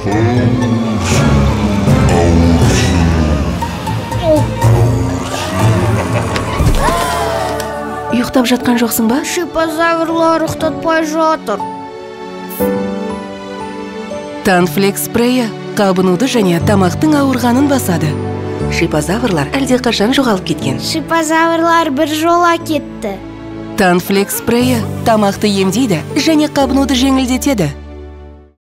Ұйықтап жатқан жоқсың ба? Шипазаврлар ұйықтатпай жатыр. Танфлекс спрейі қабынуды және тамақтың ауырғанын басады. Шипазаврлар әлдеқашан жоғалып кеткен. Шипазаврлар бір жола кетті. Танфлекс спрейі тамақты емдейді және қабынуды жеңілдетеді.